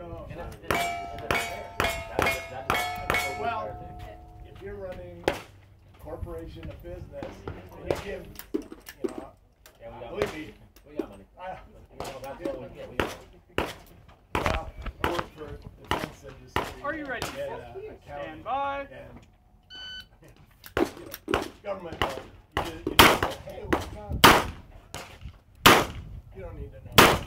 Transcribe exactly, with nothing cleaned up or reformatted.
No. And it's, it's, it's a fair. That's just, that's just a Well, fair thing. if you're running a corporation, a business, and you give, you know, Yeah, we got believe money. me, We got money. I, You know, that's what we get. We got money. well, I work for the defense industry. Are you ready? And, uh, Stand by. And, you know, government, uh, you, you just say, hey, what's up? You don't need to know.